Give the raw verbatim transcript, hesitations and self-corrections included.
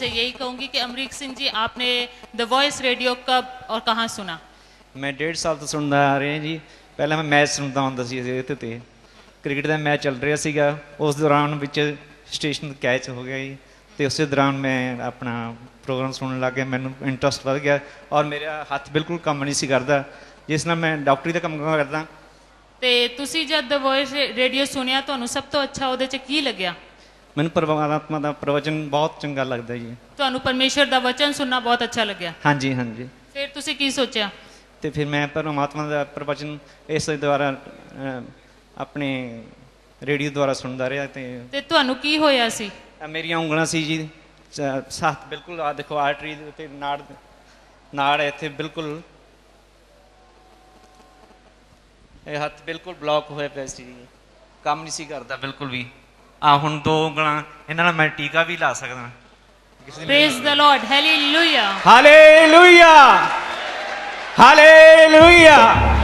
यही कहूंगी कि अमरीक सिंह जी, आपने द वॉइस रेडियो कब और कहाँ सुना? मैं डेढ़ साल तो सुनता आ रहा जी। पहले मैं मैच सुनता ਹੁੰਦਾ ਸੀ ਇਹਦੇ ਤੇ ਕ੍ਰਿਕਟ ਦਾ ਮੈਚ ਚੱਲ ਰਿਹਾ ਸੀਗਾ। ਉਸ ਦੌਰਾਨ ਵਿੱਚ ਸਟੇਸ਼ਨ ਕੈਚ ਹੋ ਗਿਆ ਜੀ ਤੇ ਉਸੇ ਦੌਰਾਨ ਮੈਂ ਆਪਣਾ ਪ੍ਰੋਗਰਾਮ ਸੁਣਨ ਲੱਗ ਗਿਆ। ਮੈਨੂੰ ਇੰਟਰਸਟ ਵੱਧ ਗਿਆ ਔਰ ਮੇਰਾ ਹੱਥ ਬਿਲਕੁਲ ਕੰਮ ਨਹੀਂ ਸੀ ਕਰਦਾ, ਜਿਸ ਨਾਲ ਮੈਂ ਡਾਕਟਰੀ ਦਾ ਕੰਮ ਕਰਦਾ। ਤੇ ਤੁਸੀਂ ਜਦ ਦ ਵੌਇਸ ਰੇਡੀਓ ਸੁਣਿਆ, ਤੁਹਾਨੂੰ ਸਭ ਤੋਂ ਅੱਛਾ ਉਹਦੇ 'ਚ ਕੀ ਲੱਗਿਆ? ਮੈਨੂੰ ਪਰਮਾਤਮਾ ਦਾ ਪ੍ਰਵਚਨ ਬਹੁਤ ਚੰਗਾ ਲੱਗਦਾ ਜੀ। ਤੁਹਾਨੂੰ ਪਰਮੇਸ਼ਰ ਦਾ ਵਚਨ ਸੁਣਨਾ ਬਹੁਤ ਅੱਛਾ ਲੱਗਿਆ? ਹਾਂਜੀ ਹਾਂਜੀ। ਫਿਰ ਤੁਸੀਂ ਕੀ ਸੋਚਿਆ? ਤੇ ਫਿਰ ਮੈਂ ਪਰਮਾਤਮਾ ਦਾ ਪ੍ਰਵਚਨ ਇਸ ਦੁਆਰਾ ਆਪਣੇ ਰੇਡੀਓ ਦੁਆਰਾ ਸੁਣਦਾ ਰਿਹਾ। ਤੇ ਤੇ ਤੁਹਾਨੂੰ ਕੀ ਹੋਇਆ ਸੀ? ਮੇਰੀਆਂ ਉਂਗਲਾਂ ਸੀ ਜੀ ਸਾਥ ਬਿਲਕੁਲ, ਆ ਦੇਖੋ ਆਰਟਰੀ ਦੇ ਉੱਤੇ ਨਾੜ ਨਾੜ ਇੱਥੇ ਬਿਲਕੁਲ, ਇਹ ਹੱਥ ਬਿਲਕੁਲ ਬਲੌਕ ਹੋਇਆ ਪਿਆ ਸੀ ਜੀ, ਕੰਮ ਨਹੀਂ ਸੀ ਕਰਦਾ ਬਿਲਕੁਲ ਵੀ। ਆ ਹੁਣ ਦੋ ਉਂਗਲਾਂ, ਇਹਨਾਂ ਨਾਲ ਮੈਂ ਟੀਕਾ ਵੀ ਲਾ ਸਕਦਾ। Praise the Lord, hallelujah hallelujah hallelujah.